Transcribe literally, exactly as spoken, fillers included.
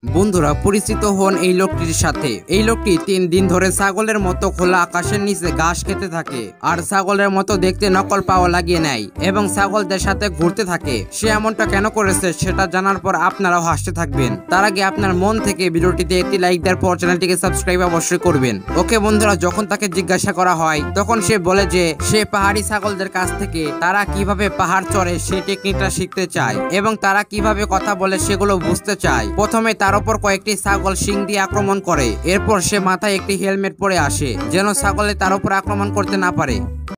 বন্ধুরা পরিচিত হন এই লোকটির সাথে। এই লোকটি তিন দিন ধরে ছাগলের মতো খোলা আকাশের নিচে ঘাস খেতে থাকে আর ছাগলের মতো দেখতে নকল পাও লাগিয়ে নেয় এবং ছাগলদের সাথে ঘুরতে থাকে। সে এমনটা কেন করেছে সেটা জানার পর আপনারাও হাসতে থাকবেন। তার আগে আপনার মন থেকে ভিডিওটিতে একটি লাইক দেওয়ার পর চ্যানেলটিকে সাবস্ক্রাইব অবশ্যই করবেন। ওকে বন্ধুরা, যখন তাকে জিজ্ঞাসা করা হয় তখন সে বলে যে সে পাহাড়ি ছাগলদের কাছ থেকে তারা কিভাবে পাহাড় চড়ে সেই টেকনিকটা শিখতে চায় এবং তারা কিভাবে কথা বলে সেগুলো বুঝতে চায়। প্রথমে তার উপর কয়েকটি ছাগল শিং দিয়ে আক্রমণ করে, এরপর সে মাথায় একটি হেলমেট পরে আসে যেন ছাগলে তার উপর আক্রমণ করতে না পারে।